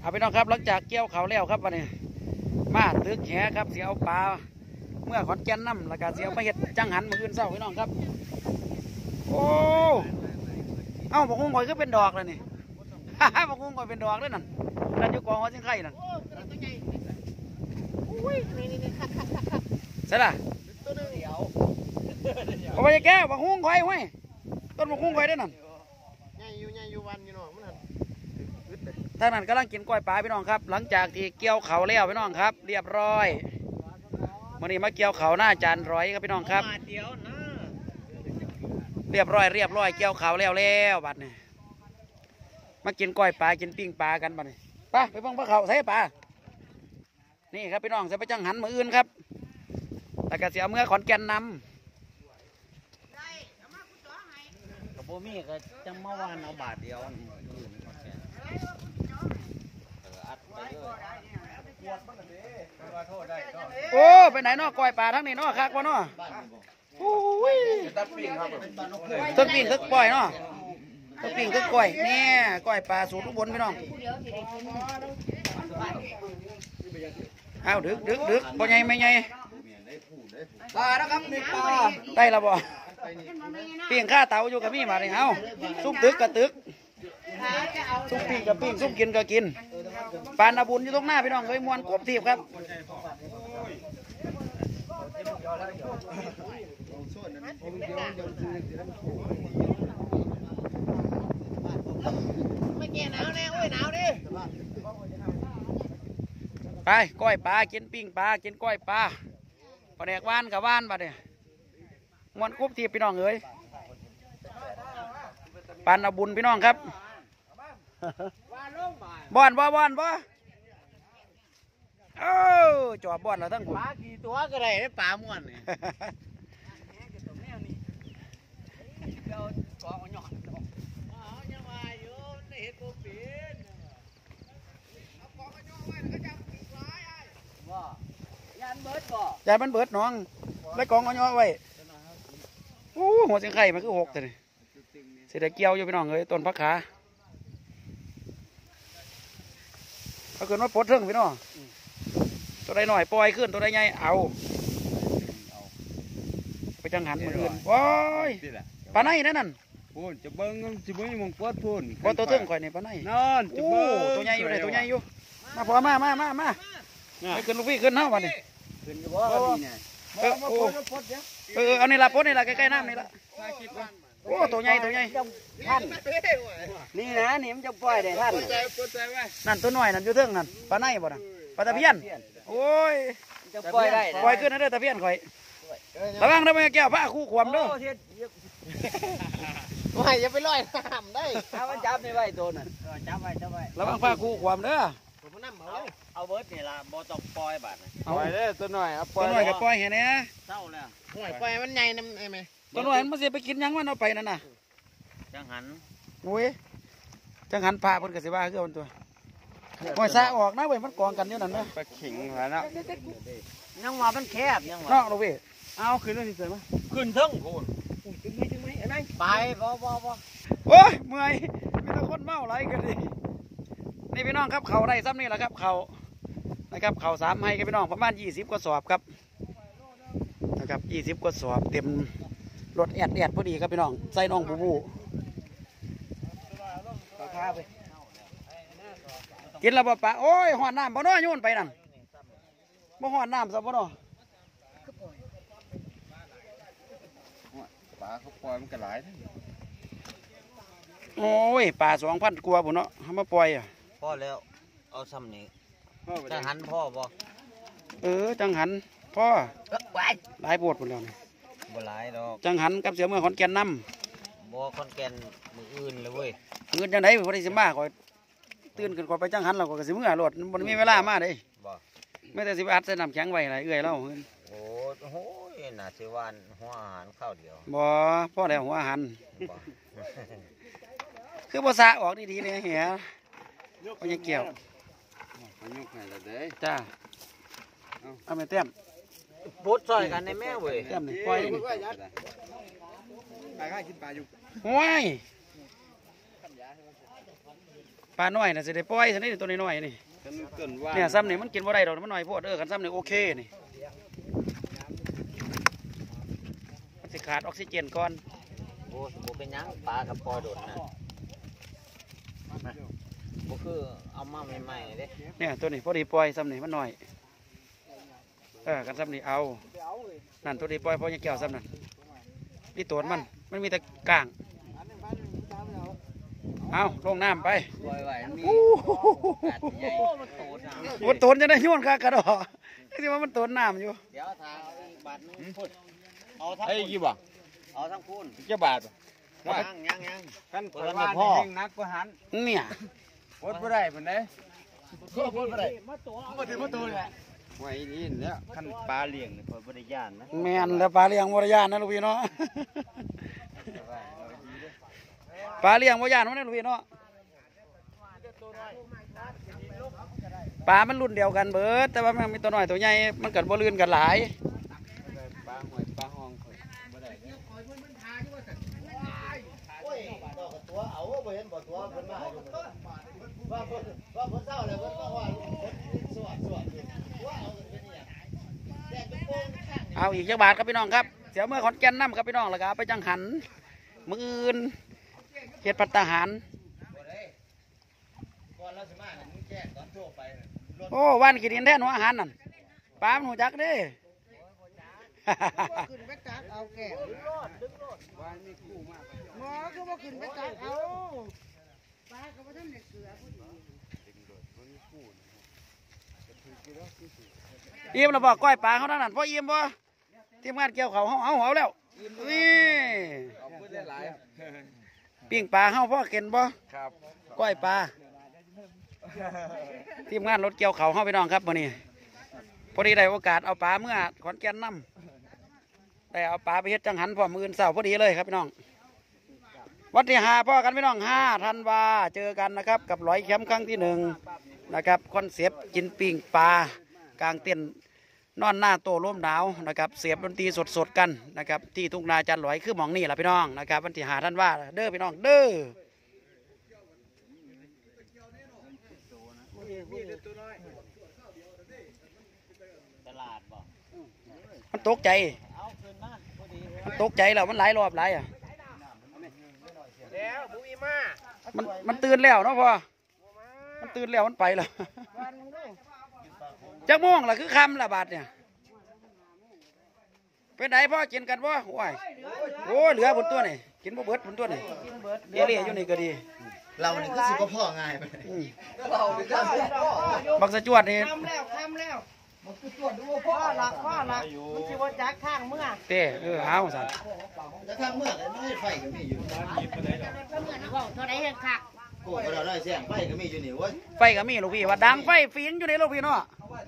เอาไปน้องครับหลังจากเกี่ยวเขาแล้วครับวันนี้มาตึกแหครับเสียเอาปลาเมื่อขอนแก่นน้ำแล้วก็เสียมาเห็ดจังหันมืออื่นเศร้าพี่น้องครับโอ้เอ้าบอกงงอยก็เป็นดอกเลยนี่บอกงงอยเป็นดอกเลยนั่นนั่นอยู่กองหัวจิ้งไข่นั่นใช่ล่ะเอาไปแก้บอกงงอยไว้ต้นบอกงอยได้นั่นท่านนั้นกำลังกินกล้วยปลาพี่น้องครับหลังจากที่เกี่ยวเขาแล้วพี่น้องครับเรียบร้อยวันนี้มาเกี่ยวเขาหน้าจานร้อยครับพี่น้องครับเรียบร้อยเกี่ยวเขาแล้วบัดนี้มากินกล้วยปลากินปิ้งปลากันบัดนี้ไปฟังพระเขาใส่ปลานี่ครับพี่น้องใส่ไปจังหันมืออื่นครับแต่กระเสียเมื่อขอนแก่นนำกับโบมี่ก็จังเมื่อวานเอาบาทเดียวโอ้ไปไหนนอกกล้วยปลาทั้งนี้นอกคักวะเนาะโอ้ยต้นปิ่งตึกปล่อยเนาะต้นปิ่งตึกกล้วยเนี่ยกล้วยปลาสูตรทุกบนพี่น้องเอาดึกบ่ใหญ่ไม่ใหญ่ปลานะครับนี่ปลาได้ละบ่ปิ่งข้าเตาอยู่กับพี่มาเลยเอาซุปตึกกับตึกซุปปิ้งกับปิ้งซุปกินกับกินปานอาบุญอยู่ตรงหน้าพี่น้องเลยมวนกบทีบครับไม่แก่หนาวแน่โอ้ยหนาวดิไปก้อยปลากินปิ้งปลากินก้อยปลาปลาแดกว่านกับว่านบัดเนี่ยมวนกบทีบพี่น้องเอ้ยปานอาบุญพี่น้องครับบ่อนบ่เอ้าจอบบ่อนเราทั้งคนปลากี่ตัวก็ได้ปลาม่วนนี่ยายมันเบิดน้องไว้กองเอาย่อไว้โอ้หัวเสียงไข่มันคือ6แต่นี่เสียดายเกี่ยวอยู่พี่น้องเอ้ยต้นพักขาเอาเกินว่าปลดเทิงพี่น้องตัวใดหน่อยปล่อยขึ้นตัวใดใหญ่เอาไปจังหันมืออื่นว้ายปลาไหนนั่นพูนจะเบิ้งมงปวดพูนปลาตัวเทิงข่อยนี่ปลาไหนนอนโอ้ตัวใหญ่อยู่เลยตัวใหญ่อยู่มาพอมาไปขึ้นลูกพี่ขึ้นเท่าวันนี้ขึ้นกระบอกนี่เอานี่ละปลดนี่ละใกล้ๆน้ำนี่ละโอ้ตัวใหญ่ท่านนี่นะนี่มันจะปล่อยได้ท่านนั่นตัวหน่อยนั่นอยู่เทิงนั่นปลาไหนบ่น่ะปลาตะเพียนโอ้ยจะปล่อยได้ปล่อยขึ้นนะเด้อตะเพียนข่อยระวังนะแม่แก้วผ้าคู่ขวมด้วยไม่จะไปลอยน้ำได้ถ้ามันจับไม่ไหวตัวนั่นจับไว้ระวังผ้าคู่ขวมเด้อเอาเบิร์ดนี่ละบ่ต้องปล่อยบาดปล่อยเด้อตัวหน่อยเอาตัวหน่อยกับปล่อยเห็นไหมเศร้าแล้วปล่อยมันใหญ่น้ำไหมตัวหน่อยมันเสียไปกินยังมันเอาไปนั่นน่ะจังหันโอ้ยจังหันผ้าเพิ่นกระสิบ้าคือมันตัวโอ้ยซาออกนะเว้ยมันกองกันอยู่นั่นเนาะไปขิงแล้วนะยังว่ามันแคบยังว่าเนาะลูกพี่เอาขึ้นเลยสิเสร็จมั้ยขึ้นทั้งโคนไปบ่โอ้ยเมื่อยมีแต่คนเมาไรกันดินี่พี่น้องครับเขาได้ซ้ำนี่แหละครับเขานะครับเขา3ให้กับพี่น้องประมาณ20กว่าสอบครับนะครับ20กว่าสอบเต็มรถแอดพอดีครับพี่น้องใส่น้องบูกินแล้วปะโอ้ยหอนน้ำบ่น้อยโยนไปนั่นบ่หอนน้ำซะบ่น้อปลาเขาปล่อยมันกระไรโอ้ยปลา2,000 กว่าบุเนาะทำมาปล่อยอ่ะพ่อแล้วเอาซ้ำนี้จังหันพ่อบ่จังหันพ่อหลายปวดหมดแล้วนี่บ่หลายดอกจังหันกับเสือเมื่อขอนแก่นน้ำบ่ขอนแก่นมืออื่นเลยเว้ยเงินจังไหนบ่ได้สิมาก่อยตื่นขึ้นก่อนไปจังหันเราก็สิเมื่อรถมันมีเวลามาเด้ไม่แต่สิอัดใส่น้ำแข็งไว้อะไรเอื่อยแล้วโอ้โหน่าสิวานหัวอาหารข้าวเดียวบ่พ่อแล้วหัวอาหารคือภาษาออกดีๆเลยเหี้ยก็ยังเกี่ยวจ้าเอาไปเต็มพุดซอยกันในแม่เว้ยเต็มนี่ปล่อยนี่ปลาข้ากินปลาอยู่ห้วยปลาน้อยน่ะสิได้ปล่อยซะนี่ตัวน้อยๆนี่เกินว่าเนี่ยซ้ำนี่มันกินบ่ได้ดอกมันน้อยโพดกันซ้ำนี่โอเคนี่มันสิขาดออกซิเจนก่อนโอ้โหเป็นหยังปลากับปอโดดนะก็คือเอามาใหม่ๆเด้เนี่ยตัวนี้พอดีปล่อยซ้ำนี่มันน้อยกันซ้ำนี่เอานั่นตัวนี้ปล่อยพอยังแก้วซ้ำนั่นนี่ตัวมันมีแต่กลางเอาลงน้ำไปปล่อยไว้มีโอ้โหกัดใหญ่มันโตนะมันตนจะได้ย้วนกากระดอที่ว่ามันตนน้ำอยู่เดี๋ยวทางเอาอีกบาทนึงพุ่นเอาทั้งไอ้พุ่นกี่บ่เอาทั้งพุ่นเจ้าบาทยังกันเปิเปิดดว่าว่าพ่อแห่งนักประหันเนี่ยปดบ่ได้ปานใดพุ่นไปเลยมาถึงประตูแหละไว้นี่เนี่ยคันปลาเลี้ยงนี่เพิ่นบ่ได้ย่านนะแม่นแล้วปลาเลี้ยงวรยานนะลูกพี่เนาะปลาเลี้ยงวรยานนะลูกพี่เนาะปลามันรุ่นเดียวกันเบิดแต่ว่ามันมีตัวน้อยตัวใหญ่มันเกิดบ่ลื่นกันหลายปลาหอยปลาห้องบ่ได้ตัวเอาบ่เห็นบ่ตัวเพิ่นมาอยู่ว่าเพิ่นเศร้าเลยเพิ่นว่าสวดตัวเอาเป็นนี่แดดเป็นโป่งข้างเอาอีกจักบาทครับพี่น้องครับเสียเมื่อขอนแก่นน้ำครับพี่น้องแล้วก็เอาไปจังหันมื้ออื่นเฮ็ดภัตตาหารก่อนเราสิมาเนี่ยมึงแจ้งตอนโทรไปโอ้วันกินดินแท้หนูอาหารนั่นปลามันหูจักเด้ขึ้นไปตักเอาแก้วหมอคือว่าขึ้นไปตักเอาปลาก็บ่ทันได้เกลือพอดีอิ่มแล้วบอกก้อยปลาเขาทั้งนั้นพออิ่มบ่ทีมงานเกี่ยวเขาเอาแล้วนี่ขอบคุณหลายปิ้งปลาเฮาพ่อเกินบ่ๆครับก้อยปลาทีมงานรถเกี่ยวเขาเฮาพี่น้องครับมื้อนี้พอดีได้โอกาสเอาปลาเมื่อขอนแก่นนำได้เอาปลาไปเฮ็ดจังหันพร้อมมื้ออื่นเช้าพอดีเลยครับพี่น้องวันที่5พ่อกันพี่น้อง5ธันวาเจอกันนะครับกับร้อยแคมป์ครั้งที่1นะครับคอนเซปต์กินปิ้งปลากลางเต็นท์นอนหน้าโต๊ะร่มหนาวนะครับเสียบดนตรีสดๆกันนะครับที่ทุ่งนาจันหลอยคือหมองนี่แหละพี่น้องนะครับวันที่5ธันวาเด้อพี่น้องเด้อตลาดบ่มันตกใจเอาคืนมาพอดีมันตกใจแล้วมันหลายรอบหลายอ่ะแล้วบุ้ยมามันตื่นแล้วเนาะพ่อมันตื่นแล้วมันไปแล้ววันนึงดูจักม่วงล่ะคือคำละบาทเนี่ยเป็นไหนพ่อกินกันบ่โอ้ยโอ้ยเหลือบนตัวนี่กินบ่เบิดบนตัวนี่เอเลี่ยอยู่นี่ก็ดีเรานี่คือสิบ่พ่อง่ายไปอืมเรานี่ก็สิพ่อบักสะจวดนี่ทำแล้วมันคือตรวจดูพ่อละมันสิว่าจักข้างเมื่อเต้เอาสั่นจะทางเมื่อไม่ให้ไฟก็มีอยู่เท่าไหร่เห็นคักโอ้เราได้เสียงไฟก็มีอยู่นี่เว้ยไฟก็มีลูกพี่ว่าดังไฟฟีนอยู่ในลูกพี่เนาะ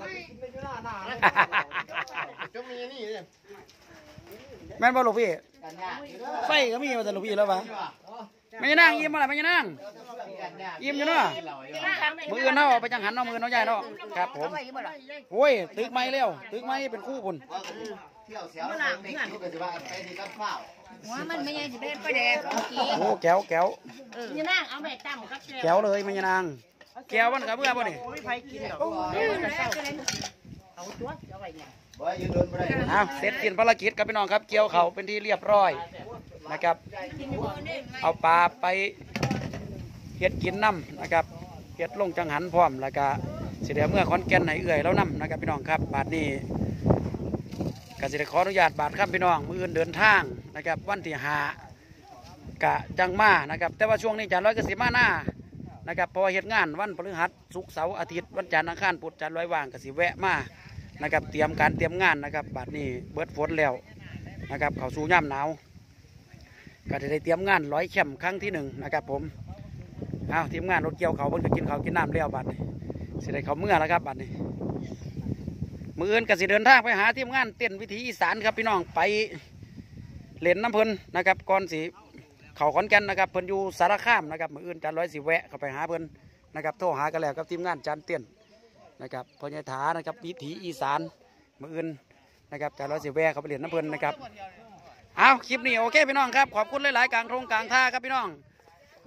ก็มีนี่เนี่ยแม่นบ่ลูกพี่กันยากไฟก็มีว่าแต่ลูกพี่แล้ววะไม่ยังนั่งยิ้มอะไรไม่ยังนั่งยิ้มอยู่เนาะมือเนาะไปจังหันเนาะมือเนาะใหญ่เนาะครับผมโอ้ยตึกไม้แล้วตึกไม้เป็นคู่พุ่นเที่ยวเสียวเด็กนี่ก็สิว่าไปดีกับข้าวหัวมันไม่ใช่สิเป็นประแดกเมื่อกี้โอ้แก้วแก้วนี่นั่งเอาแม่ตั้มครับแก้วเลยไม่ยังนั่งแก้วมันกับเบื่อบ่นี่ไม่ไผกินหรอกเอาตัวเอาไว้เนี่ยบ่ยืนโดนบ่ได้เอาเสร็จสิ้นภารกิจกับพี่น้องครับเกี่ยวเขาเป็นที่เรียบร้อยนะครับเอาปลาไปเฮ็ดกินน้ำนะครับเฮ็ดลงจังหันพร้อมแล้วก็สิเดี๋ยวเมื่อขอนแก่นไหนเอื่อยแล้วน้ำนะครับพี่น้องครับบาดนี้ก็สิได้ขออนุญาตบาดครับพี่น้องมื้ออื่นเดินทางนะครับวันที่5กะจังมานะครับแต่ว่าช่วงนี้จะร้อยก็สิมาหน้านะครับเพราะว่าเฮ็ดงานวันพฤหัสศุกร์เสาร์อาทิตย์วันจันทร์อังคารพุธจันทร์ร้อยว่างก็สิแวะมานะครับเตรียมงานนะครับบาดนี้เบิดฝนแล้วนะครับเข้าสู่ย่ำหนาวก็จะได้เตรียมงานร้อยแคมป์ครั้งที่1นะครับผมเอาทีมงานรถเกี่ยวเขาเพิ่นก็กินข้าวกินน้ำแล้วบาดนี้สิได้เขาเมื่อแล้วครับบาดนี้มื้ออื่นก็สิเดินทางไปหาทีมงานเต้นวิถีอีสานครับพี่น้องไปเล่นน้ำเพิ่นนะครับก่อนสิเขาขอนแก่นนะครับเพิ่นอยู่สารคามนะครับมื้ออื่นจันร้อยสิแวะเข้าไปหาเพิ่นนะครับโทรหากันแล้วกับทีมงานจันเต้นนะครับพ่อใหญ่ถานะครับวิถีอีสานมื้ออื่นนะครับจันร้อยสิแวะเข้าไปเล่นน้ำเพิ่นนะครับเอาคลิปนี้โอเคพี่น้องครับขอบคุณหลายๆกลางโรงกลางท่าครับพี่น้อง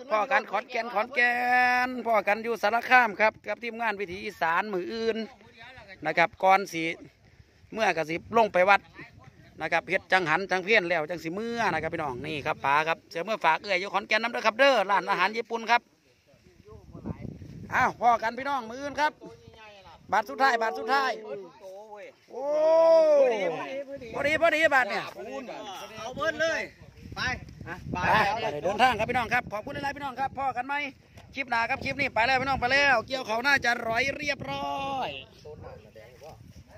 พ่อกันขอนแก่นพ่อกันอยู่สารคามครับกับทีมงานวิถีอีสานมืออื่นนะครับก่อนสีเมื่อกระสิบลงไปวัดนะครับเฮ็ดจังหันจังเพี้ยนแล้วจังสีเมื่อนะครับพี่น้องนี่ครับป๋าครับเสือเมื่อฝากอยู่ขอนแก่นน้ำเด้อครับเด้อร้านอาหารญี่ปุ่นครับอ้าวพ่อกันพี่น้องมืออื่นครับบาทสุดท้ายโอ้พอดีบาทเนี่ยเอาเบิ้ลเลยไปเดินทางครับพี่น้องครับขอบคุณหลายๆพี่น้องครับพ่อกันไหมคลิปหน้าครับคลิปนี้ไปแล้วพี่น้องไปแล้วเกี่ยวเขาน่าจะร้อยเรียบร้อยต้นหนักเลย